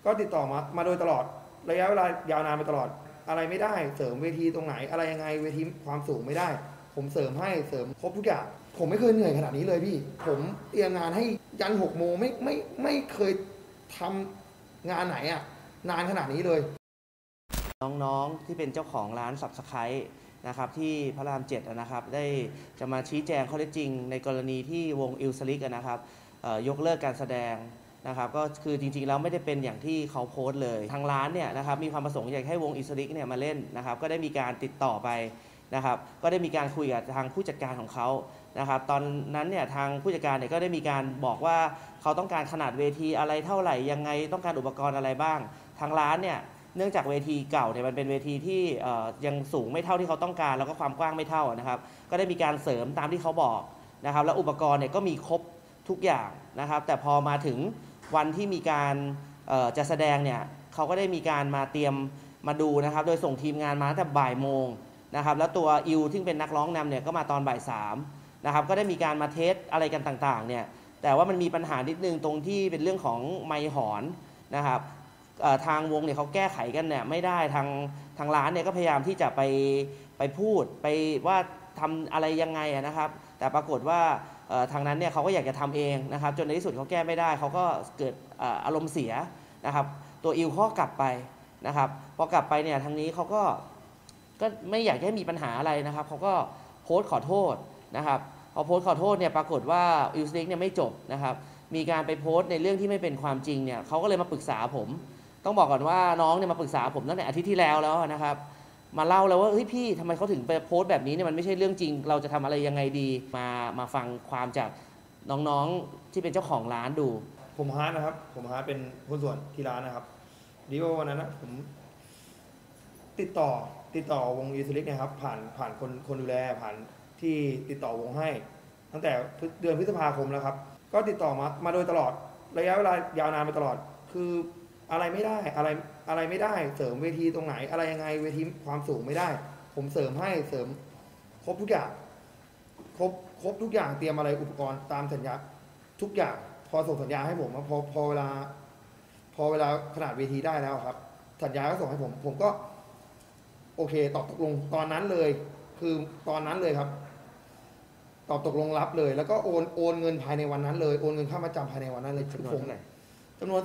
ก็ติดต่อมาโดยตลอดระยะเวลายาวนานมาตลอดอะไรไม่ได้เสริมเวทีตรงไหนอะไรยังไงเวทีความสูงไม่ได้ผมเสริมให้เสริมครบทุกอย่างผมไม่เคยเหนื่อยขนาดนี้เลยพี่ผมเตรียมงานให้ยัน6 โมงไม่เคยทำงานไหนอ่ะนานขนาดนี้เลยน้องๆที่เป็นเจ้าของร้านSubscribeนะครับที่พระราม7นะครับได้จะมาชี้แจงข้อเท็จจริงในกรณีที่วงอิลสลิกนะครับยกเลิกการแสดงนะครับก็คือจริงๆแล้วไม่ได้เป็นอย่างที่เขาโพสต์เลยทางร้านเนี่ยนะครับมีความประสงค์อยากให้วงอิลสลิกเนี่ยมาเล่นนะครับก็ได้มีการติดต่อไปนะครับก็ได้มีการคุยกับทางผู้จัดการของเขานะครับตอนนั้นเนี่ยทางผู้จัดการเนี่ยก็ได้มีการบอกว่าเขาต้องการขนาดเวทีอะไรเท่าไหร่ยังไงต้องการอุปกรณ์อะไรบ้างทางร้านเนี่ยเนื่องจากเวทีเก่าเนี่ยมันเป็นเวทีที่ยังสูงไม่เท่าที่เขาต้องการแล้วก็ความกว้างไม่เท่านะครับก็ได้มีการเสริมตามที่เขาบอกนะครับแล้วอุปกรณ์เนี่ยก็มีครบทุกอย่างนะครับแต่พอมาถึงวันที่มีการจะแสดงเนี่ยเขาก็ได้มีการมาเตรียมมาดูนะครับโดยส่งทีมงานมาตั้งแต่บ่ายโมงนะครับแล้วตัวอิวที่เป็นนักร้องนำเนี่ยก็มาตอนบ่าย3นะครับก็ได้มีการมาเทสอะไรกันต่างๆเนี่ยแต่ว่ามันมีปัญหานิดนึงตรงที่เป็นเรื่องของไมค์หอนนะครับทางวงเนี่ยเขาแก้ไขกันเนี่ยไม่ได้ทางร้านเนี่ยก็พยายามที่จะไปพูดไปว่าทำอะไรยังไงนะครับแต่ปรากฏว่าทางนั้นเนี่ยเขาก็อยากจะทำเองนะครับจนในที่สุดเขาแก้ไม่ได้เขาก็เกิดอารมณ์เสียนะครับตัวอิวข้อกลับไปนะครับพอกลับไปเนี่ยทางนี้เขาก็ไม่อยากให้มีปัญหาอะไรนะครับเขาก็โพสต์ขอโทษนะครับพอโพสต์ขอโทษเนี่ยปรากฏว่าอิลสลิกเนี่ยไม่จบนะครับมีการไปโพสต์ในเรื่องที่ไม่เป็นความจริงเนี่ยเขาก็เลยมาปรึกษาผมต้องบอกก่อนว่าน้องเนี่ยมาปรึกษาผมตั้งแต่อาทิตย์ที่แล้วนะครับมาเล่าแล้วว่าเฮ้ยพี่ทำไมเขาถึงไปโพสต์แบบนี้เนี่ยมันไม่ใช่เรื่องจริงเราจะทำอะไรยังไงดีมาฟังความจากน้องๆที่เป็นเจ้าของร้านดูผมฮาร์ดนะครับผมฮาร์ดเป็นหุ้นส่วนที่ร้านนะครับดีว่าวันนั้นนะผมติดต่อวงอิลสลิกนะครับผ่านคนดูแลผ่านที่ติดต่อวงให้ตั้งแต่เดือนพฤษภาคมแล้วครับก็ติดต่อมาโดยตลอดระยะเวลายาวนานมาตลอดคืออะไรไม่ได้อะไรไม่ได้เสริมเวทีตรงไหนอะไรยังไงเวทีความสูงไม่ได้ผมเสริมให้เสริมครบทุกอย่างครบทุกอย่างเตรียมอะไรอุปกรณ์ตามสัญญาทุกอย่างพอส่งสัญญาให้ผมพอเวลาขนาดเวทีได้แล้วครับสัญญาก็ส่งให้ผมก็โอเคตอบตกลงตอนนั้นเลยคือตอนนั้นเลยครับตอบตกลงรับเลยแล้วก็โอนเงินภายในวันนั้นเลยโอนเงินค่ามาจำภายในวันนั้นเลยจำนวน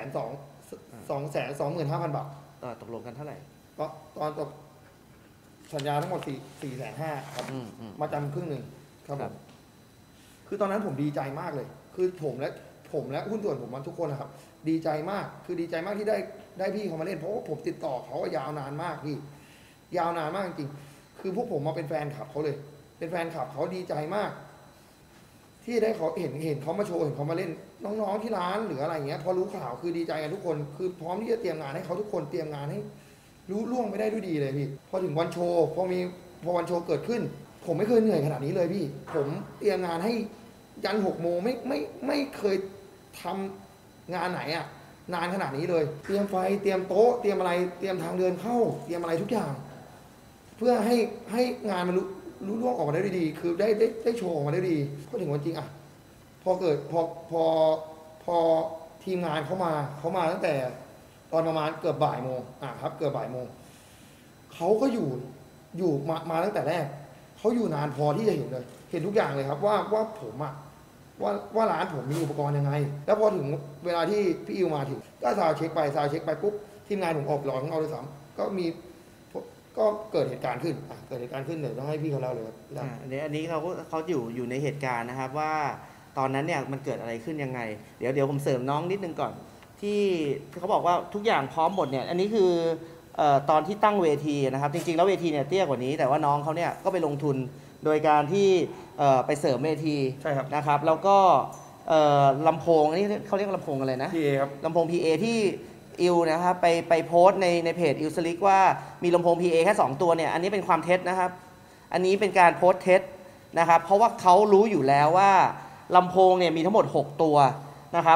225,000 บาทตกลงกันเท่าไหร่ตอนตกสัญญาทั้งหมด450,000ครับมาจำครึ่งหนึ่งครับผมคือตอนนั้นผมดีใจมากเลยคือผมและหุ้นส่วนผมมันทุกคนนะครับดีใจมากคือดีใจมากที่ได้พี่เขามาเล่นเพราะว่าผมติดต่อเขายาวนานมากพี่ยาวนานมากจริงคือพวกผมมาเป็นแฟนคลับเขาเลยเป็นแฟนคลับเขาดีใจมากที่ได้เขาเห็นเขามาโชว์เห็นเขามาเล่นน้องๆที่ร้านหรืออะไรเงี้ยพอรู้ข่าวคือดีใจกันทุกคนคือพร้อมที่จะเตรียมงานให้เขาทุกคนเตรียมงานให้รู้ล่วงไปได้ด้วยดีเลยพี่พอถึงวันโชว์พอวันโชว์เกิดขึ้นผมไม่เคยเหนื่อยขนาดนี้เลยพี่ผมเตรียมงานให้ยัน6 โมงไม่เคยทำงานไหนอ่ะนานขนาดนี้เลยเตรียมไฟเตรียมโต๊ะเตรียมอะไรเตรียมทางเดินเข้าเตรียมอะไรทุกอย่างเพื่อให้งานมันรู้ล่วงออกมาได้ดีคือได้โชว์ออกมาได้ดีพอถึงวันจริงอ่ะพอทีมงานเขามาตั้งแต่ตอนประมาณเกือบบ่ายโมงครับเกือบบ่ายโมงเขาก็อยู่มาตั้งแต่แรกเขาอยู่นานพอที่จะเห็นเลยเห็นทุกอย่างเลยครับว่าผมอ่ะว่าร้านผมมีอุปกรณ์ยังไงแล้วพอถึงเวลาที่พี่อิวมาถึงก็ซาวเช็คไปปุ๊บทีมงานผมออกหลอกของเราเลยซ้ำก็เกิดเหตุการณ์ขึ้นเดี๋ยวต้องให้พี่เขาเล่าเลยครับอันนี้เขาอยู่ในเหตุการณ์นะครับว่าตอนนั้นเนี่ยมันเกิดอะไรขึ้นยังไงเดี๋ยวผมเสริมน้องนิดนึงก่อนที่เขาบอกว่าทุกอย่างพร้อมหมดเนี่ยอันนี้คือตอนที่ตั้งเวทีนะครับจริงๆแล้วเวทีเนี่ยเตี้ยกว่านี้แต่ว่าน้องเขาเนี่ยก็ไปลงทุนโดยการที่ไปเสริมเวทีใช่ครับนะครับแล้วก็ลำโพงนี่เขาเรียกลำโพงอะไรนะ PA ครับลำโพง PA ที่อิวนะครับไปโพสต์ในเพจอิลสลิกว่ามีลำโพง PA แค่2 ตัวเนี่ยอันนี้เป็นความเท็จนะครับอันนี้เป็นการโพสต์เท็จนะครับเพราะว่าเขารู้อยู่แล้วว่าลำโพงเนี่ยมีทั้งหมด6 ตัวนะครับ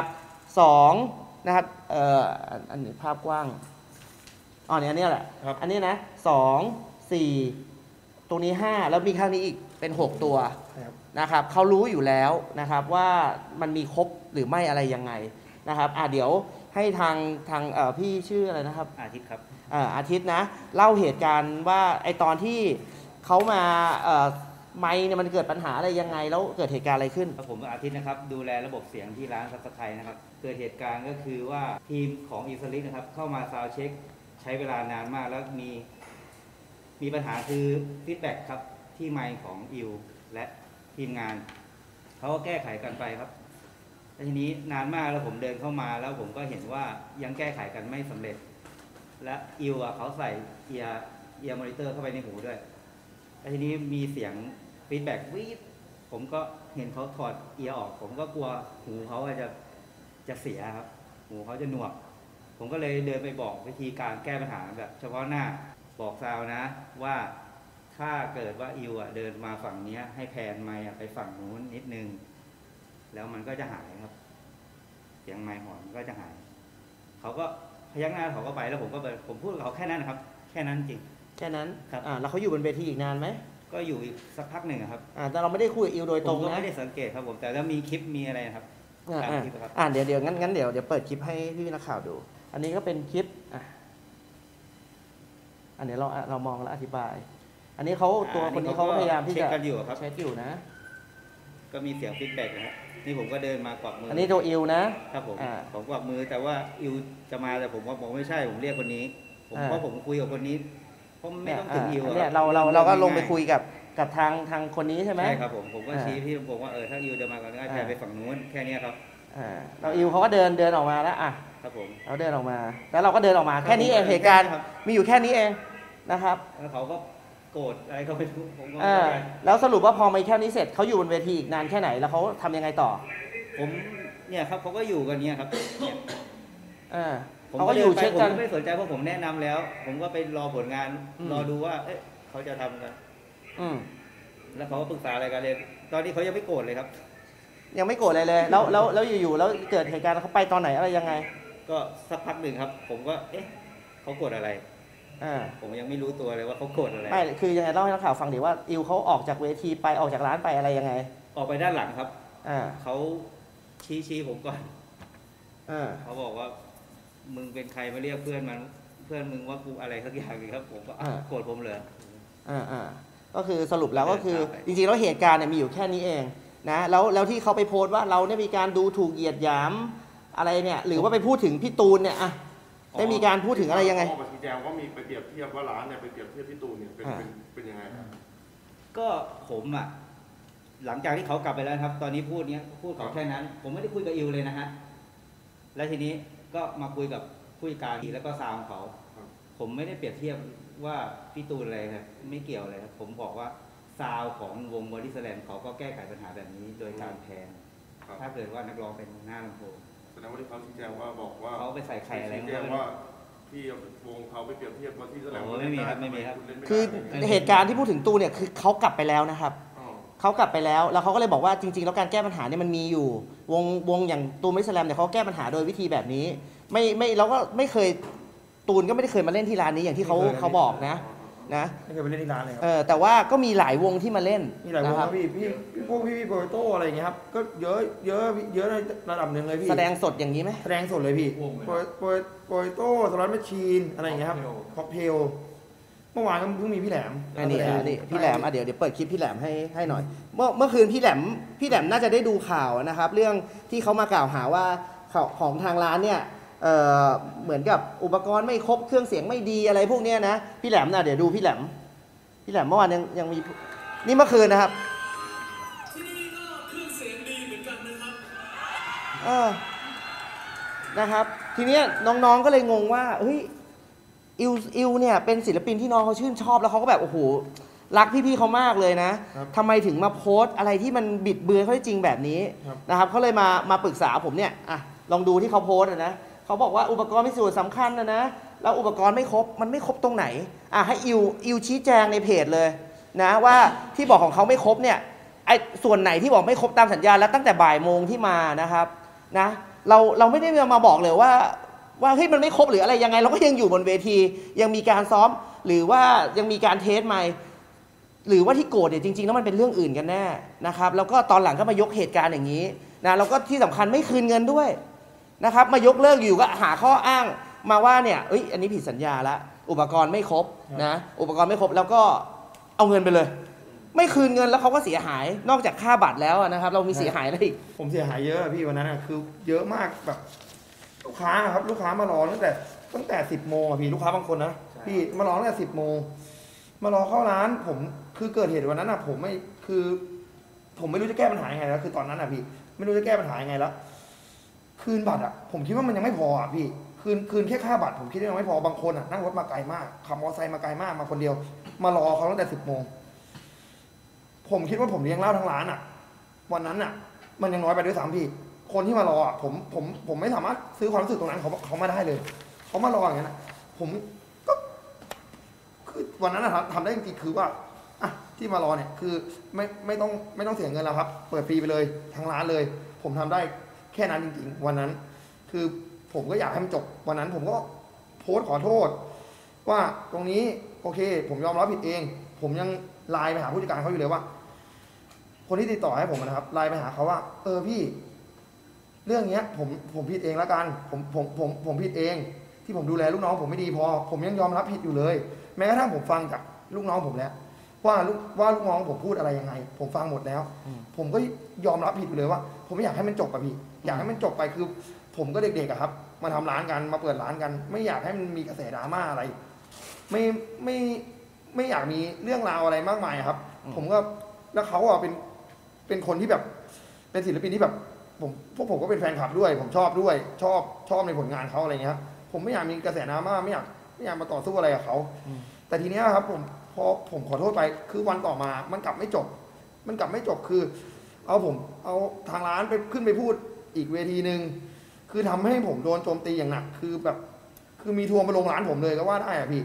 2นะครับอันนี้ภาพกว้างเนี่ยอันนี้แหละอันนี้นะ2 4ตรงนี้5แล้วมีข้างนี้อีกเป็น6 ตัวนะครับเขารู้อยู่แล้วนะครับว่ามันมีครบหรือไม่อะไรยังไงนะครับเดี๋ยวให้ทางพี่ชื่ออะไรนะครับอาทิตย์ครับอาทิตย์นะเล่าเหตุการณ์ว่าไอตอนที่เขามาไมค์เนี่ยมันเกิดปัญหาอะไรยังไงแล้วเกิดเหตุการณ์อะไรขึ้นผมอาทิตย์นะครับดูแลระบบเสียงที่ร้านซับสไครนะครับเกิดเหตุการณ์ก็คือว่าทีมของอีสลิกนะครับเข้ามาซาวด์เช็คใช้เวลานานมากแล้วมีปัญหาคือฟีดแบ็กครับที่ไมค์ของอิวและทีมงานเขาก็แก้ไขกันไปครับแล้วทีนี้นานมากแล้วผมเดินเข้ามาแล้วผมก็เห็นว่ายังแก้ไขกันไม่สำเร็จและอิวเขาใส่เอียร์มอนิเตอร์เข้าไปในหูด้วยแล้วทีนี้มีเสียงฟีดแบ็กวีดผมก็เห็นเขาถอดเอียร์ออกผมก็กลัวหูเขาจะเสียครับหูเขาจะหนวกผมก็เลยเดินไปบอกวิธีการแก้ปัญหาแบบเฉพาะหน้าบอกซาวนะว่าถ้าเกิดว่าอิวเดินมาฝั่งนี้ให้แพนไมค์ไปฝั่งนู้นนิดนึงแล้วมันก็จะหายครับเสียงไมค์หอนก็จะหายเขาก็พยักหน้าเขาก็ไปแล้วผมพูดกับเขาแค่นั้นนะครับแค่นั้นจริงแค่นั้นครับแล้วเขาอยู่บนเวทีอีกนานไหมก็อยู่อีกสักพักหนึ่งครับแต่เราไม่ได้คุยกับอิวโดยตรงนะผมก็ไม่ได้สังเกตครับผมแต่แล้วมีคลิปมีอะไรนะครับตามคลิปครับเดี๋ยวงั้นเดี๋ยวเปิดคลิปให้พี่นักข่าวดู อันนี้ก็เป็นคลิปอันนี้เรามองแล้วอธิบาย อันนี้เขาตัวคนนี้เขาพยายามที่จะเช็คกันอยู่ครับเช็คอยู่นะก็มีเสียงฟีดแบ็กนะครับนี่ผมก็เดินมากวักมืออันนี้ตัวอิวนะครับผมกวักมือแต่ว่าอิวจะมาแต่ผมว่าผมไม่ใช่ผมเรียกคนนี้เพราะผมคุยกับคนนี้ผมไม่ต้องถึงอิวเนี่ยเราก็ลงไปคุยกับทางคนนี้ใช่ไหมใช่ครับผมก็ชี้พี่ผมว่าถ้าอิวจะมาก็ได้แพนไปฝั่งนู้นแค่นี้ครับเราอิวเขาก็เดินออกมาแล้วครับผมเราเดินออกมาแล้วเราก็เดินออกมาแค่นี้เองเหตุการณ์มีอยู่แค่นี้เองนะครับแล้วเขาก็โกรธอะไรเขาไม่รู้ผมก็แล้วสรุปว่าพอมาแค่นี้เสร็จเขาอยู่บนเวทีอีกนานแค่ไหนแล้วเขาทำยังไงต่อผมเนี่ยครับเขาก็อยู่กันเนี่ยครับเขาก็อยู่เช็คกันไม่สนใจเพราะผมแนะนำแล้ว ผมก็ไปรอผลงานรอดูว่าเขาจะทำกันแล้วเขาก็ปรึกษาอะไรกันเลยตอนนี้เขายังไม่โกรธเลยครับยังไม่โกรธอะไรเลยแล้วอยู่ๆแล้วเกิดเหตุการณ์เขาไปตอนไหนอะไรยังไงก็สักพักหนึ่งครับผมก็เขาโกรธอะไรผมยังไม่รู้ตัวเลยว่าเขาโกรธอะไรไม่คือยังไงเล่าให้นักข่าวฟังดิว่าอิวเขาออกจากเวทีไปออกจากร้านไปอะไรยังไงออกไปด้านหลังครับเขาชี้ผมก่อนเขาบอกว่ามึงเป็นใครมาเรียกเพื่อนมึงว่ากูอะไรสักอย่างนึงครับผมก็โกรธผมเลยก็คือสรุปแล้วก็คือจริงๆแล้วเหตุการณ์เนี่ยมีอยู่แค่นี้เองนะแล้วที่เขาไปโพสต์ว่าเราเนี่ยมีการดูถูกเหยียดหยามอะไรเนี่ยหรือว่าไปพูดถึงพี่ตูนเนี่ยได้มีการพูดถึงอะไรยังไงข้อชี้แจงว่ามีไปเปรียบเทียบว่าร้านเนี่ยไปเปรียบเทียบพี่ตูนเนี่ยเป็นยังไงก็ผมหลังจากที่เขากลับไปแล้วครับตอนนี้พูดเขาแค่นั้นผมไม่ได้คุยกับอิวเลยนะฮะแล้วทีนี้ก็มาคุยกับผู้จัดการแล้วก็ซาวเขาผมไม่ได้เปรียบเทียบว่าพี่ตูนอะไรครับไม่เกี่ยวเลยครับผมบอกว่าซาวของวงบอดี้สแลมเขาก็แก้ไขปัญหาแบบนี้โดยการแพนถ้าเกิดว่านักร้องเป็นหน้าลำโพงแสดงว่าที่เขาชี้แจงว่าบอกว่าเขาไปใส่ไข่อะไรชี้แจงว่าที่วงเขาไปเปรียบเทียบบอดี้สแลมไม่มีครับคือเหตุการณ์ที่พูดถึงตูนเนี่ยคือเขากลับไปแล้วนะครับเขากลับไปแล้วเขาก็เลยบอกว่าจริงๆแล้วการแก้ปัญหาเนี่ยมันมีอยู่วงอย่างตูนบอดี้สแลมเนี่ยเขาแก้ปัญหาโดยวิธีแบบนี้ไม่เราก็ไม่เคยตูนก็ไม่ได้เคยมาเล่นที่ร้านนี้อย่างที่เขาบอกนะไม่เคยไปเล่นที่ร้านเลยครับแต่ว่าก็มีหลายวงที่มาเล่นมีหลายวงครับพวกพี่โปรโตอะไรอย่างเงี้ยครับก็เยอะในระดับหนึ่งเลยพี่แสดงสดอย่างนี้ไหมแสดงสดเลยพี่โปรโตสล็อตแมชชีนอะไรอย่างเงี้ยครับค็อกเทลเมื่อวานก็เพิ่งมีพี่แหลมอันนี้พี่แหลมเดี๋ยวเปิดคลิปพี่แหลมให้หน่อยเมื่อคืนพี่แหลมน่าจะได้ดูข่าวนะครับเรื่องที่เขามากล่าวหาว่าของทางร้านเนี่ยเหมือนกับอุปกรณ์ไม่ครบเครื่องเสียงไม่ดีอะไรพวกนี้นะพี่แหลมเดี๋ยวดูพี่แหลมเมื่อวานยังมีนี่เมื่อคืนนะครับที่นี่ก็เครื่องเสียงดีเหมือนกันนะครับนะครับทีนี้น้องๆก็เลยงงว่าเฮ้ยอิวเนี่ยเป็นศิลปินที่น้องเขาชื่นชอบแล้วเขาก็แบบโอ้โหรักพี่ๆเขามากเลยนะทำไมถึงมาโพสต์อะไรที่มันบิดเบือนเขาจริงแบบนี้นะครับเขาเลยมาปรึกษาผมเนี่ยลองดูที่เขาโพสต์นะเขาบอกว่าอุปกรณ์พิสูจน์สำคัญนะแล้วอุปกรณ์ไม่ครบมันไม่ครบตรงไหนให้อิวชี้แจงในเพจเลยนะว่าที่บอกของเขาไม่ครบเนี่ยไอ้ส่วนไหนที่บอกไม่ครบตามสัญญาแล้วตั้งแต่บ่ายโมงที่มานะครับนะเราไม่ได้มาบอกเลยว่าเฮ้ยมันไม่ครบหรืออะไรยังไงเราก็ยังอยู่บนเวทียังมีการซ้อมหรือว่ายังมีการเทสใหม่หรือว่าที่โกรธเนี่ยจริงๆแล้วมันเป็นเรื่องอื่นกันแน่นะครับแล้วก็ตอนหลังก็มายกเหตุการณ์อย่างนี้นะแล้วก็ที่สำคัญไม่คืนเงินด้วยนะครับมายกเลิกอยู่ก็หาข้ออ้างมาว่าเนี่ยอันนี้ผิดสัญญาละอุปกรณ์ไม่ครบนะอุปกรณ์ไม่ครบแล้วก็เอาเงินไปเลยไม่คืนเงินแล้วเขาก็เสียหายนอกจากค่าบัตรแล้วนะครับเรามีเสียหายอะไรอีกผมเสียหายเยอะพี่วันนั้นคือเยอะมากแบบลูกค้าครับลูกค้ามารอตั้งแต่10 โมงพี่ลูกค้าบางคนนะพี่มารอตั้งแต่10 โมงมารอเข้าร้านผมคือเกิดเหตุวันนั้นผมไม่รู้จะแก้ปัญหายังไงแล้วคือตอนนั้นพี่ไม่รู้จะแก้ปัญหายังไงแล้วคืนบัตรผมคิดว่ามันยังไม่พอพี่คืนแค่ค่าบัตรผมคิดว่ายังไม่พอบางคนนั่งรถมาไกลมากขับมอเตอร์ไซค์มาไกลมากมาคนเดียวมารอเขาตั้งแต่10 โมงผมคิดว่าผมเลี้ยงเหล้าทั้งร้านวันนั้นมันยังน้อยไปด้วยซ้ำพี่คนที่มารอผมไม่สามารถซื้อความรู้สึกตรงนั้นเขามาได้เลยเขามารออย่างนั้นผมก็คือวันนั้นทำได้จริงๆคือว่าที่มารอเนี่ยคือไม่ต้องเสียเงินแล้วครับเปิดฟรีไปเลยทั้งร้านเลยผมทำได้แค่นั้นจริงๆวันนั้นคือผมก็อยากให้มันจบวันนั้นผมก็โพสต์ขอโทษว่าตรงนี้โอเคผมยอมรับผิดเองผมยังไลน์ไปหาผู้จัดการเขาอยู่เลยว่าคนที่ติดต่อให้ผมนะครับไลน์ไปหาเขาว่าพี่เรื่องเนี้ยผมผิดเองแล้วกันผมผิดเองที่ผมดูแลลูกน้องผมไม่ดีพอผมยังยอมรับผิดอยู่เลยแม้กระทั่งผมฟังจากลูกน้องผมแล้วว่าลูกน้องผมพูดอะไรยังไงผมฟังหมดแล้วผมก็ยอมรับผิดอยู่เลยว่าผมไม่อยากให้มันจบพี่อยากให้มันจบไปคือผมก็เด็กๆครับมาทำร้านกันมาเปิดร้านกันไม่อยากให้มันมีกระแสดราม่าอะไรไม่อยากมีเรื่องราวอะไรมากมายครับผมก็แล้วเขาเป็นคนที่แบบเป็นศิลปินที่แบบพวกผมก็เป็นแฟนคลับด้วยผมชอบด้วยชอบในผลงานเขาอะไรเงี้ยผมไม่อยากมีกระแสดราม่าไม่อยากมาต่อสู้อะไรกับเขาแต่ทีเนี้ยครับพอผมขอโทษไปคือวันต่อมามันกลับไม่จบคือเอาทางร้านไปขึ้นไปพูดอีกเวทีนึงคือทำให้ผมโดนโจมตีอย่างหนักคือมีทัวร์มาลงร้านผมเลยก็ว่าได้พี่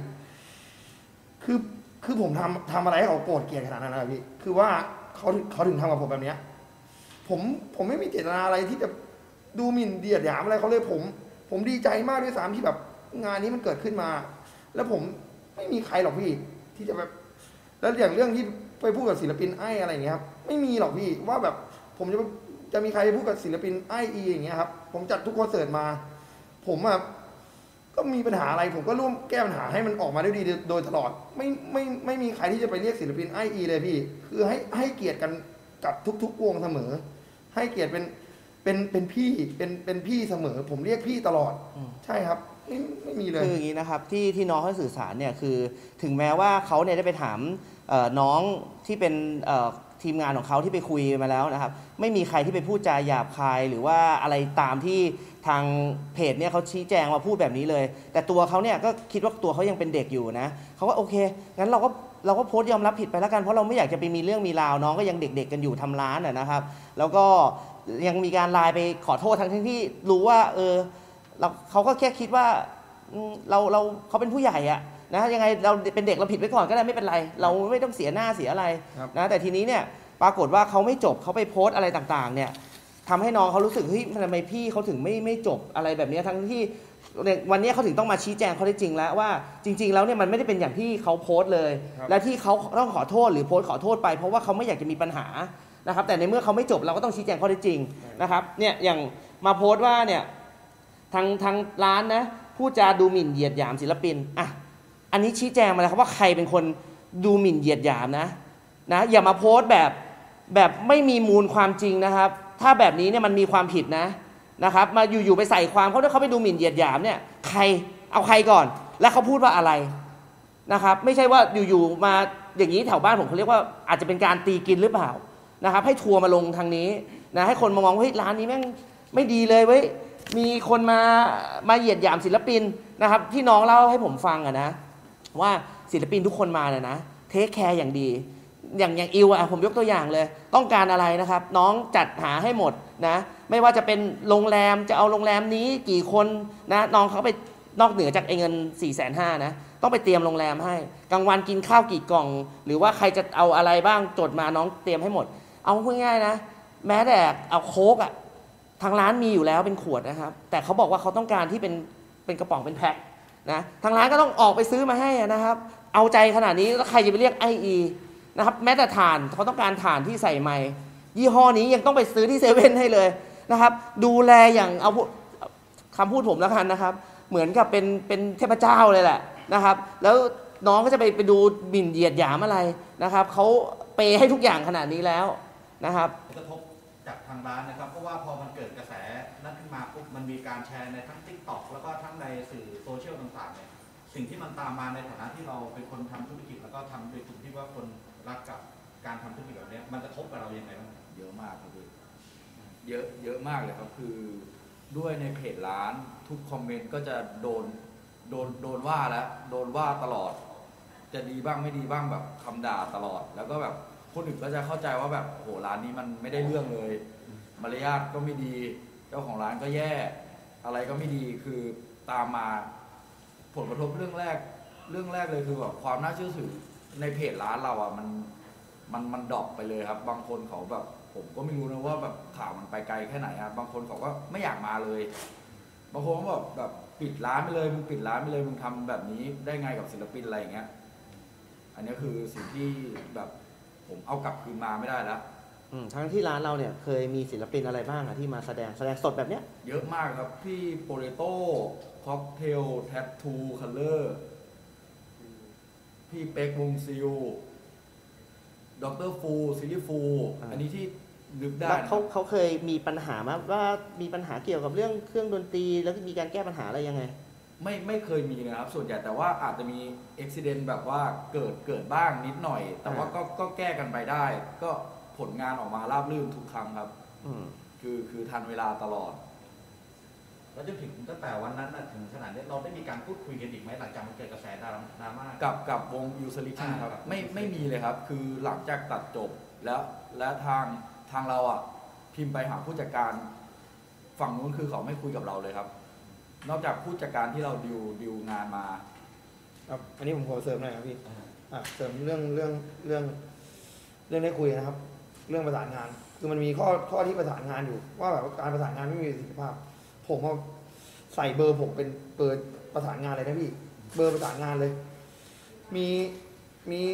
คือผมทำอะไรให้เขาโกรธเกลียดขนาดนั้นนะพี่คือว่าเขาถึงทำกับผมแบบนี้ผมไม่มีเจตนาอะไรที่จะดูหมิ่นเดียดหยามอะไรเขาเลยผมดีใจมากด้วยซ้ำที่แบบงานนี้มันเกิดขึ้นมาแล้วผมไม่มีใครหรอกพี่ที่จะแบบแล้วอย่างเรื่องที่ไปพูดกับศิลปินอะไรอย่างเงี้ยครับไม่มีหรอกพี่ว่าแบบผมจะมีใครพูดกับศิลปินอย่างเงี้ยครับผมจัดทุกคอนเสิร์ตมาผมก็มีปัญหาอะไรผมก็ร่วมแก้ปัญหาให้มันออกมาได้ดีโดยตลอดไม่มีใครที่จะไปเรียกศิลปินเลยพี่คือให้เกียรติกันกับทุกๆวงเสมอให้เกียรติเป็นพี่เป็นพี่เสมอผมเรียกพี่ตลอดใช่ครับไม่มีเลยคืออย่างนี้นะครับที่น้องเขาสื่อสารเนี่ยคือถึงแม้ว่าเขาเนี่ยได้ไปถามน้องที่เป็นทีมงานของเขาที่ไปคุยมาแล้วนะครับไม่มีใครที่ไปพูดจาหยาบคายหรือว่าอะไรตามที่ทางเพจเนี่ยเขาชี้แจงมาพูดแบบนี้เลยแต่ตัวเขาเนี่ยก็คิดว่าตัวเขายังเป็นเด็กอยู่นะเขาก็โอเคงั้นเราก็โพสต์ยอมรับผิดไปแล้วกันเพราะเราไม่อยากจะไปมีเรื่องมีราวน้องก็ยังเด็กๆกันอยู่ทำร้านนะครับแล้วก็ยังมีการไลน์ไปขอโทษทั้งที่รู้ว่าเขาก็แค่คิดว่าเขาเป็นผู้ใหญ่อะนะยังไงเราเป็นเด็กเราผิดไว้ก่อนก็ได้ไม่เป็นไรเราไม่ต้องเสียหน้าเสียอะไรนะแต่ทีนี้เนี่ยปรากฏว่าเขาไม่จบเขาไปโพสต์อะไรต่างๆเนี่ยทำให้น้องเขารู้สึกเฮ้ยทำไมพี่เขาถึงไม่จบอะไรแบบนี้ทั้งที่วันนี้เขาถึงต้องมาชี้แจงเขาได้จริงแล้วว่าจริงๆแล้วเนี่ยมันไม่ได้เป็นอย่างที่เขาโพสต์เลยและที่เขาต้องขอโทษหรือโพสต์ขอโทษไปเพราะว่าเขาไม่อยากจะมีปัญหานะครับแต่ในเมื่อเขาไม่จบเราก็ต้องชี้แจงข้อเท็จจริงนะครับเนี่ยอย่างมาโพสต์ว่าเนี่ยทางร้านนะพูดจาดูหมิ่นเหยียดหยามศิลปินอันนี้ชี้แจงมาแล้วครับว่าใครเป็นคนดูหมิ่นเหยียดหยามนะอย่ามาโพสต์แบบไม่มีมูลความจริงนะครับถ้าแบบนี้เนี่ยมันมีความผิดนะครับมาอยู่ๆไปใส่ความเขาด้วยเขาไปดูหมิ่นเหยียดหยามเนี่ยใครเอาใครก่อนแล้วเขาพูดว่าอะไรนะครับไม่ใช่ว่าอยู่ๆมาอย่างนี้แถวบ้านผมเขาเรียกว่าอาจจะเป็นการตีกินหรือเปล่านะครับให้ทัวร์มาลงทางนี้นะให้คนมามองว่าเฮ้ยร้านนี้แม่งไม่ดีเลยเว้ยมีคนมาเหยียดหยามศิลปินนะครับที่น้องเล่าให้ผมฟังนะว่าศิลปินทุกคนมาเนี่ยนะเทคแคร์อย่างดีอย่างอิวผมยกตัวอย่างเลยต้องการอะไรนะครับน้องจัดหาให้หมดนะไม่ว่าจะเป็นโรงแรมจะเอาโรงแรมนี้กี่คนนะน้องเขาไปนอกเหนือจากเงิน 450,000 นะต้องไปเตรียมโรงแรมให้กลางวันกินข้าวกี่กล่องหรือว่าใครจะเอาอะไรบ้างจดมาน้องเตรียมให้หมดเอาพูดง่ายๆนะแม้แต่เอาโค้กทางร้านมีอยู่แล้วเป็นขวดนะครับแต่เขาบอกว่าเขาต้องการที่เป็นกระป๋องเป็นแพ็คนะทางร้านก็ต้องออกไปซื้อมาให้นะครับเอาใจขนาดนี้แล้วใครจะไปเรียกนะครับแม้แต่ถ่านเขาต้องการถ่านที่ใส่ไมค์ยี่ห้อนี้ยังต้องไปซื้อที่เซเว่นให้เลยนะครับดูแลอย่างเอาคำพูดผมแล้วกันนะครับ เหมือนกับเป็นเทพเจ้าเลยแหละนะครับ แล้วน้องก็จะไปดูหมิ่นเหยียดหยามอะไรนะครับเขาเปย์ให้ทุกอย่างขนาดนี้แล้วนะครับกระทบจากทางร้านนะครับเพราะว่าพอมันเกิดกระแสนั้นขึ้นมาปุ๊บมันมีการแชร์ในทั้ง TikTok แล้วก็ทั้งในสื่อโซเชียลต่างๆเนี่ยสิ่งที่มันตามมาในฐานะที่เราเป็นคนทำธุรกิจแล้วก็ทำโดยกลุ่มที่ว่าคนรักกับการทำธุรกิจแบบนี้มันกระทบกับเราอย่างไรบ้างเยอะมากครับพี่เยอะมากเลยครับคือด้วยในเพจร้านทุกคอมเมนต์ก็จะโดนว่าแล้วโดนว่าตลอด จะดีบ้างไม่ดีบ้างแบบคำด่าตลอด แล้วก็แบบคนอื่นก็จะเข้าใจว่าแบบโหร้านนี้มันไม่ได้เรื่องเลยมารยาทก็ไม่ดีเจ้าของร้านก็แย่อะไรก็ไม่ดีคือตามมาผลกระทบเรื่องแรกเลยคือแบบความน่าเชื่อถือในเพจร้านเราอ่ะมันดรอปไปเลยครับบางคนเขาแบบผมก็ไม่รู้นะว่าแบบข่าวมันไปไกลแค่ไหนครับบางคนเขาก็ไม่อยากมาเลยบางคนก็แบบปิดร้านไปเลยมึงปิดร้านไปเลยมึงทำแบบนี้ได้ไงกับศิลปินอะไรอย่างเงี้ยอันนี้คือสิ่งที่แบบผมเอากลับคืนมาไม่ได้แล้วทั้งที่ร้านเราเนี่ยเคยมีศิลปินอะไรบ้างอะที่มาแสดงสดแบบเนี้ยเยอะมากครับพี่โปเตโต้ค็อกเทลแทททูคัลเลอร์พี่เป็กวงซิลดรฟูซิลิฟูอันนี้ที่นึกได้แล้วเขาเคยมีปัญหาไหมว่ามีปัญหาเกี่ยวกับเรื่องเครื่องดนตรีแล้วมีการแก้ปัญหาอะไรยังไงไม่เคยมีนะครับส่วนใหญ่แต่ว่าอาจจะมีอุบิเหตุแบบว่าเกิดบ้างนิดหน่อย แต่ว่าก็แก้กันไปได้ ก็ผลงานออกมาราบรื่นทุกครั้งครับคือทันเวลาตลอดแล้วจนถึงตั้งแต่วันนั้นถึงขนาดนี้เราได้มีการพูดคุยกันอีกไหมหลังจากมันเกิดกระแสดราม่ากับวงยูสลิกครับไม่มีเลยครับคือหลังจากตัดจบและทางเราอ่ะพิมพ์ไปหาผู้จัดการฝั่งนู้นคือเขาไม่คุยกับเราเลยครับนอกจากผู้จัดการที่เราดิวงานมาครับอันนี้ผมขอเสริมหน่อยครับพี่เสริมเรื่องได้คุยนะครับ เรื่องประสานงานคือมันมีข้อที่ประสานงานอยู่ว่าแบบการประสานงานไม่มีประสิทธิภาพผมเอาใส่เบอร์ผมเป็นเบอร์ประสานงานเลยนะพี่เบอร์ประสานงานเลยมี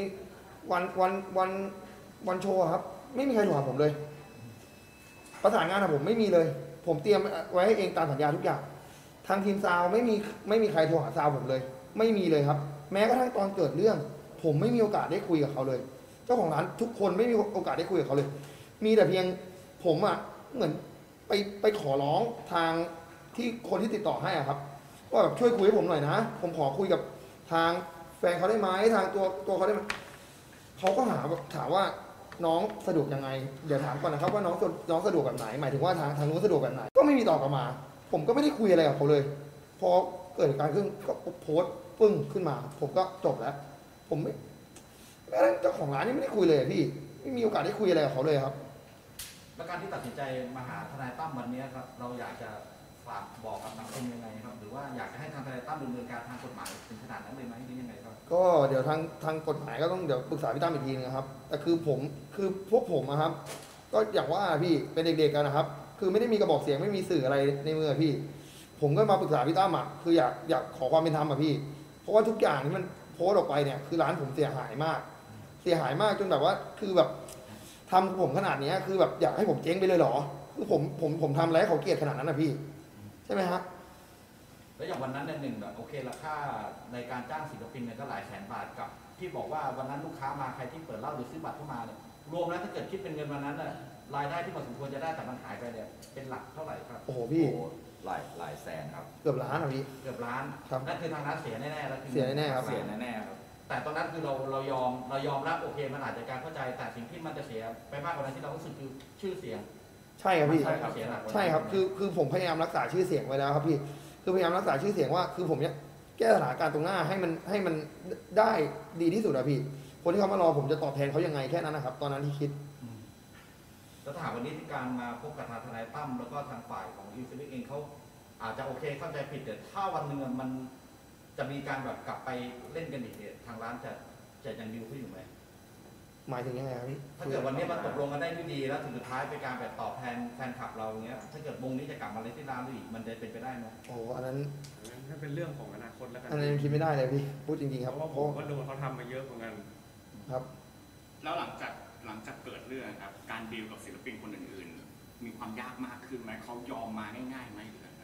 วันโชว์ครับไม่มีใครโทรหาผมเลยประสานงานผมไม่มีเลยผมเตรียมไว้ให้เองตามสัญญาทุกอย่างทางทีมซาวไม่มีใครโทรหาซาวผมเลยไม่มีเลยครับแม้กระทั่งตอนเกิดเรื่องผมไม่มีโอกาสได้คุยกับเขาเลยเจ้าของร้านทุกคนไม่มีโอกาสได้คุยกับเขาเลยมีแต่เพียงผมเหมือนไปขอร้องทางที่คนที่ติดต่อให้ครับว่าแบบช่วยคุยให้ผมหน่อยนะผมขอคุยกับทางแฟนเขาได้ไหมทางตัวเขาได้ไหมเขาก็ถามว่าน้องสะดวกยังไงเดี๋ยวถามก่อนนะครับว่าน้องสะดวกแบบไหนหมายถึงว่าทางนู้นสะดวกแบบไหนก็ไม่มีตอบกลับมาผมก็ไม่ได้คุยอะไรกับเขาเลยพอเกิดการขึ้นก็โพสต์ปึ้งขึ้นมาผมก็จบแล้วผมไม่เจ้าของร้านนี่ไม่ได้คุยเลยพี่ไม่มีโอกาสได้คุยอะไรกับเขาเลยครับและการที่ตัดสินใจมาหาทนายตั้มวันนี้ครับเราอยากจะฝากบอกกับสังคมยังไงครับหรือว่าอยากจะให้ทางทนายตั้มดำเนินการทางกฎหมายถึงขนาดนั้นเลยไหมหรือยังไงครับก็เดี๋ยวทางกฎหมายก็ต้องเดี๋ยวปรึกษาพี่ตั้มอีกทีนึงครับแต่คือพวกผมครับก็อย่างว่าพี่เป็นเด็กๆกันนะครับคือไม่ได้มีกระบอกเสียงไม่มีสื่ออะไรในมือพี่ผมก็มาปรึกษาพี่ตั้มคืออยากขอความเป็นธรรมพี่เพราะว่าทุกอย่างที่มันโพสต์ออกไปเนี่ยคือร้านผมเสียหายมากจนแบบว่าคือแบบทำผมขนาดนี้คือแบบอยากให้ผมเจ๊งไปเลยเหรอคือผมทำอะไรให้เขาเกลียดขนาดนั้นนะพี่ใช่ไหมฮะแล้วอย่างวันนั้นเนี่ยหนึ่งแบบโอเคราคาในการจ้างศิลปินเนี่ยก็หลายแสนบาทกับที่บอกว่าวันนั้นลูกค้ามาใครที่เปิดเหล้าหรือซื้อบัตรเข้ามาเนี่ยรวมแล้วถ้าเกิดคิดเป็นเงินวันนั้นน่ะรายได้ที่มันสมควรจะได้แต่มันหายไปเนี่ยเป็นหลักเท่าไหร่ครับโอ้โหพี่หลายแสนครับเกือบล้านอ่ะพี่เกือบล้านครับนั่นคือทางร้านเสียแน่ๆแล้วเสียแน่ๆครับเสียแน่ๆครับแต่ตอนนั้นคือเรายอมรับโอเคมันอาจจะการเข้าใจแต่สิ่งที่มันจะเสียไปมากกว่านั้นที่เรารู้สึกคือชื่อเสียงใช่ครับพี่ใช่ครับคือผมพยายามรักษาชื่อเสียงไว้แล้วครับพี่คือพยายามรักษาชื่อเสียงว่าคือผมเนี่ยแก้สถานการณ์ตรงหน้าให้มันได้ดีที่สุดอะพี่คนที่เขามารอผมจะตอบแทนเขายังไงแค่นั้นนะครับตอนนั้นที่คิดแล้วถ้าหากวันนี้ที่การมาพบกับทางทนายตั้มแล้วก็ทางฝ่ายของยูซิลิกเองเขาอาจจะโอเคเข้าใจผิดแต่ถ้าวันหนึ่งมันจะมีการแบบกลับไปเล่นกันอีกเนี่ยทางร้านจะยังดิวเขาอยู่ไหมหมายถึงยังไงครับพี่ถ้าเกิดวันนี้มันตกลงกันได้ด้วยดีแล้วสุดท้ายเป็นการแบบตอบแทนแฟนคลับเราอย่างเงี้ยถ้าเกิดวงนี้จะกลับมาเล่นที่ร้านอีกมันจะเป็นไปได้ไหมโอ้อันนั้นนั่นเป็นเรื่องของอนาคตแล้วกันอันนั้นคิดไม่ได้เลยพี่พูดจริงๆครับเพราะว่าผมก็โดนเขาทำมาเยอะเหมือนกันครับแล้วหลังจากเกิดเรื่องครับการดีลกับศิลปินคนอื่นๆมีความยากมากขึ้นไหมเขายอมมาง่ายๆไหมหรืออะไรแบบนี้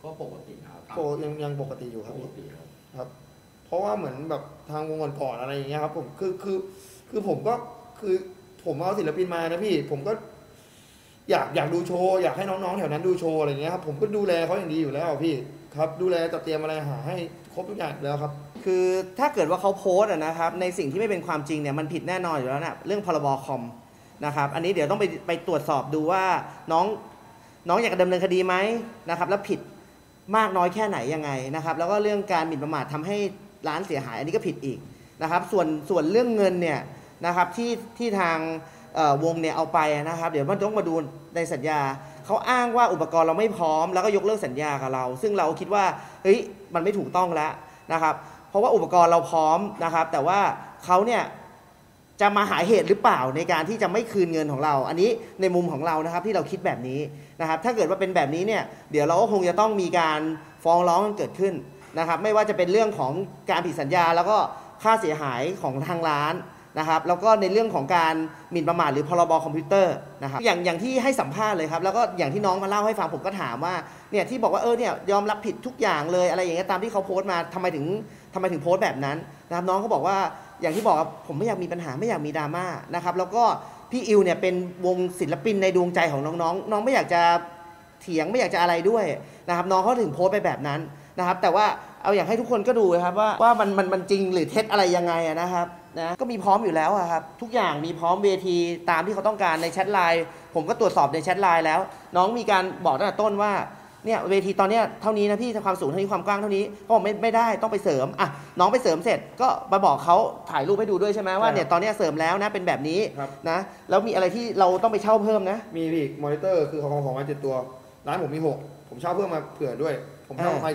ก็ปกตินะครับยังปกติอยู่ครับปกพี่ติครับครับ เพราะว่าเหมือนแบบทางวงก่อนๆอะไรอย่างเงี้ยครับผมคือผมก็คือผมเอาศิลปินมานะพี่ ผมก็อยากดูโชว์อยากให้น้องๆแถวนั้นดูโชว์อะไรอย่างเงี้ยครับผมก็ดูแลเขาอย่างดีอยู่แล้วพี่ครับดูแลจัดเตรียมอะไรหาให้ครบทุกอย่างอยู่แล้วครับคือถ้าเกิดว่าเขาโพสต์นะครับในสิ่งที่ไม่เป็นความจริงเนี่ยมันผิดแน่นอนอยู่แล้วนะเรื่องพรบคอมนะครับอันนี้เดี๋ยวต้องไปตรวจสอบดูว่าน้องอยากดำเนินคดีไหมนะครับแล้วผิดมากน้อยแค่ไหนยังไงนะครับแล้วก็เรื่องการหมิ่นประมาททำให้ร้านเสียหายอันนี้ก็ผิดอีกนะครับส่วนเรื่องเงินเนี่ยนะครับที่ทางวงเนี่ยเอาไปนะครับเดี๋ยวมันต้องมาดูในสัญญาเขาอ้างว่าอุปกรณ์เราไม่พร้อมแล้วก็ยกเลิกสัญญากับเราซึ่งเราคิดว่าเฮ้ยมันไม่ถูกต้องแล้วนะครับเพราะว่าอุปกรณ์เราพร้อมนะครับแต่ว่าเขาเนี่ยจะมาหาเหตุหรือเปล่าในการที่จะไม่คืนเงินของเราอันนี้ในมุมของเรานะครับที่เราคิดแบบนี้นะครับถ้าเกิดว่าเป็นแบบนี้เนี่ยเดี๋ยวเราก็คงจะต้องมีการฟ้องร้องกันเกิดขึ้นนะครับไม่ว่าจะเป็นเรื่องของการผิดสัญญาแล้วก็ค่าเสียหายของทางร้านนะครับแล้วก็ในเรื่องของการหมิ่นประมาทหรือพรบคอมพิวเตอร์นะครับอย่างที่ให้สัมภาษณ์เลยครับแล้วก็อย่างที่น้องมาเล่าให้ฟังผมก็ถามว่าเนี่ยที่บอกว่าเนี่ยยอมรับผิดทุกอย่างเลยอะไรอย่างเงี้ยตามที่เขาโพสต์มาทำไมถึงโพสต์แบบนั้นนะครับน้องเขาบอกว่าอย่างที่บอกผมไม่อยากมีปัญหาไม่อยากมีดราม่านะครับแล้วก็พี่อิวเนี่ยเป็นวงศิลปินในดวงใจของน้องน้องไม่อยากจะเถียงไม่อยากจะอะไรด้วยนะครับน้องเขาถึงโพสต์ไปแบบนั้นนะครับแต่ว่าเอาอยากให้ทุกคนก็ดูนะครับว่ามันจริงหรือเท็จอะไรยังไงนะครับนะก็มีพร้อมอยู่แล้วครับทุกอย่างมีพร้อมเวทีตามที่เขาต้องการในแชทไลน์ผมก็ตรวจสอบในแชทไลน์แล้วน้องมีการบอกตั้งแต่ต้นว่าเนี่ยเวทีตอนนี้เท่านี้นะพี่ความสูงเท่านี้ความกว้างเท่านี้เขาบอกไม่ได้ต้องไปเสริมอ่ะน้องไปเสริมเสร็จก็มาบอกเขาถ่ายรูปให้ดูด้วยใช่ไหมว่าเนี่ยตอนนี้เสริมแล้วนะเป็นแบบนี้นะแล้วมีอะไรที่เราต้องไปเช่าเพิ่มนะมีอีกมอนิเตอร์คือของมา7 ตัวร้านผมมี6ผมเช่าเพิ่มมาเผื่อด้วยผมเช่าไมค์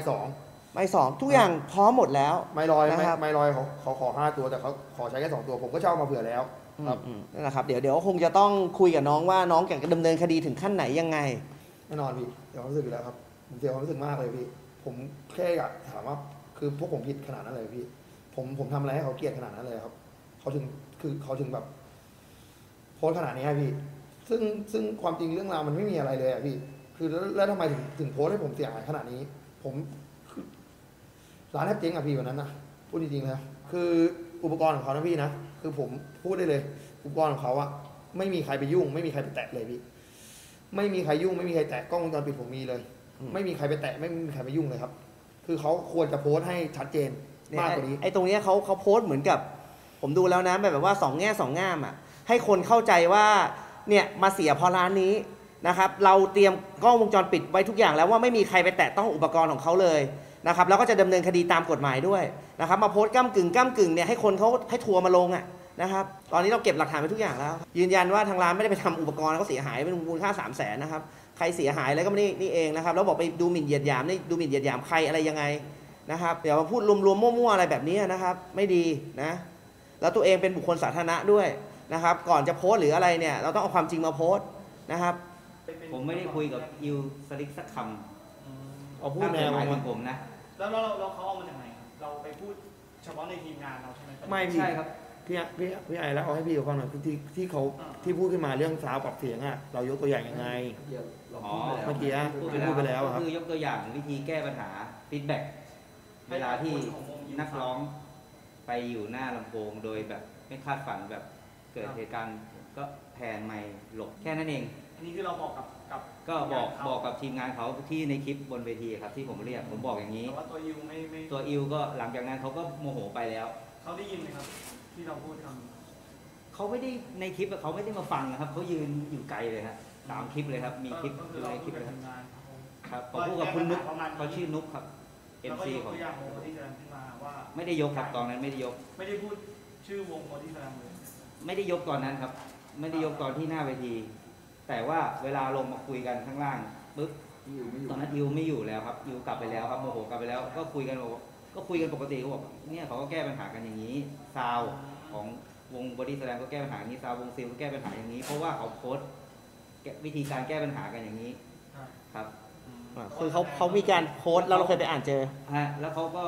2 ทุกอย่างพร้อมหมดแล้วไมค์ลอยเขาขอ5 ตัวแต่เขาขอใช้แค่2 ตัวผมก็เช่ามาเผื่อแล้วครับนั่นแหละครับเดี๋ยวคงจะต้องคุยกับน้องว่าน้องอยากจะดำเนินคดีถึงขั้นไหนยังไงแน่นอนพี่เดี๋ยวความรู้สึกอยู่แล้วครับผมเสียความรู้สึกมากเลยพี่ผมแค่อยากถามว่าคือพวกผมผิดขนาดนั้นเลยพี่ผมทำอะไรให้เขาเกลียดขนาดนั้นเลยครับเขาถึงแบบโพสขนาดนี้พี่ซึ่งความจริงเรื่องราวมันไม่มีอะไรเลยอ่ะพี่คือแล้วทำไมถึงโพสให้ผมเสียหายขนาดนี้ผมร้านแทบเจ๊งอ่ะพี่วันนั้นนะพูดจริงๆแล้วคืออุปกรณ์ของเขานะพี่นะคือผมพูดได้เลยอุปกรณ์ของเขาอะไม่มีใครไปยุ่งไม่มีใครไปแตะเลยพี่ไม่มีใครยุ่งไม่มีใครแตะกล้องวงจรปิดผมมีเลยไม่มีใครไปแตะไม่มีใครไปยุ่งเลยครับคือเขาควรจะโพสให้ชัดเจนมากกว่านี้ไอ้ตรงนี้เขาโพสเหมือนกับผมดูแล้วนะแบบว่า2 แง่2 ง่ามอ่ะให้คนเข้าใจว่าเนี่ยมาเสียเพราะร้านนี้นะครับเราเตรียมกล้องวงจรปิดไว้ทุกอย่างแล้วว่าไม่มีใครไปแตะต้องอุปกรณ์ของเขาเลยนะครับแล้วก็จะดำเนินคดีตามกฎหมายด้วยนะครับมาโพสก้ำกึ่งเนี่ยให้คนเขาให้ทัวร์มาลงอ่ะนะครับตอนนี้เราเก็บหลักฐานไปทุกอย่างแล้วยืนยันว่าทางร้านไม่ได้ไปทำอุปกรณ์เขาเสียหายเป็นมูลค่า300,000นะครับใครเสียหายอะไรก็ไม่นี่เองนะครับแล้วบอกไปดูหมิ่นเหยียดหยามนี่ดูหมิ่นเหยียดหยามใครอะไรยังไงนะครับเดี๋ยวมาพูดรวมๆมั่วๆอะไรแบบนี้นะครับไม่ดีนะแล้วตัวเองเป็นบุคคลสาธารณะด้วยนะครับก่อนจะโพสหรืออะไรเนี่ยเราต้องเอาความจริงมาโพสนะครับผมไม่ได้คุยกับอิวสลิกสักคำเอาพูดแนวของผมนะแล้วเขาเอามาจากไหนเราไปพูดเฉพาะในทีมงานเราใช่ไหมไม่ใช่ครับพี่ไอแล้วเอาให้พี่ฟังหน่อยที่เขาที่พูดขึ้นมาเรื่องซาวปรับเสียงอ่ะเรายกตัวอย่างยังไงเมื่อกี้พูดไปแล้วครับคือยกตัวอย่างวิธีแก้ปัญหาฟีดแบ็กเวลาที่นักร้องไปอยู่หน้าลำโพงโดยแบบไม่คาดฝันแบบเกิดเหตุการณ์ก็แพนไมค์หลบแค่นั้นเองอันนี้คือเราบอกกับก็บอกกับทีมงานเขาที่ในคลิปบนเวทีครับที่ผมเรียกผมบอกอย่างนี้แต่ว่าตัวอิวไม่ตัวอิวก็หลังจากนั้นเขาก็โมโหไปแล้วเขาได้ยินไหมครับที่เราพูดคำเขาไม่ได้ในคลิปเขาไม่ได้มาฟังนะครับเขายืนอยู่ไกลเลยครับตามคลิปเลยครับมีคลิปอยู่ในคลิปเลยครับผมพูดกับคุณนุ๊กเขาชื่อนุ๊กครับ MC ของไม่ได้ยกครับตอนนั้นไม่ได้ยกไม่ได้พูดชื่อวงโมดิสแลมเลยไม่ได้ยกตอนนั้นครับไม่ได้ยกตอนที่หน้าเวทีแต่ว่าเวลาลงมาคุยกันข้างล่างปุ๊บตอนนั้นอิวไม่อยู่แล้วครับอิวกลับไปแล้วครับโมโหกลับไปแล้วก็คุยกันปกติเขาบอกเนี่ยเขาก็แก้ปัญหากันอย่างนี้ซาวของวงบอดี้แสดงก็แก้ปัญหาอย่างนี้ซาววงซิลก็แก้ปัญหาอย่างนี้เพราะว่าเขาโพสวิธีการแก้ปัญหากันอย่างนี้ครับคือเขามีการโพสแล้วเราเคยไปอ่านเจอฮะแล้วเขาก็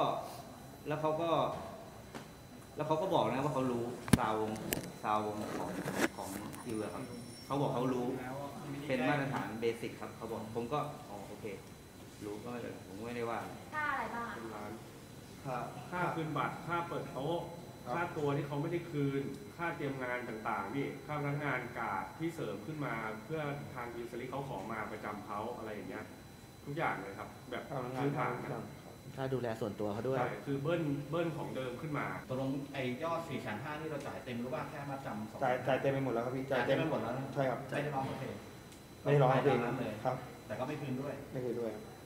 บอกนะว่าเขารู้ซาววงของอิวครับเขาบอกเขารู้เป็นมาตรฐานเบสิกครับเขาบอกผมก็โอเครู้ก็ไม่เลยผมไม่ได้ว่าค่าอะไรบ้างอะเป็นล้านค่าค่าคืนบัตรค่าเปิดโต๊ะครับค่าตัวที่เขาไม่ได้คืน ค่าเตรียมงานต่างๆพี่ค่าพนักงานการ์ดที่เสริมขึ้นมาเพื่อทางอินสลิกเขาขอมาประจำเขาอะไรอย่างเงี้ยทุกอย่างเลยครับ แบบค่าพนักงานพื้นค่าฐานทุกนะอย่างค่าดูแลส่วนตัวเขาด้วยใช่คือเบิ้ลของเดิมขึ้นมาตกลงไอ้ยอด 450,000นี่เราจ่ายเต็มหรือว่าแค่มาจำ2 จ่ายเต็มไปหมดแล้วครับพี่จ่ายเต็มไปหมดแล้วนะใช่ครับไม่ได้ร้องโอเคไม่ได้ร้องเพลงนั้นเลยครับแต่ก็ไม่คืนด้วยไม่เคยด้วยครับ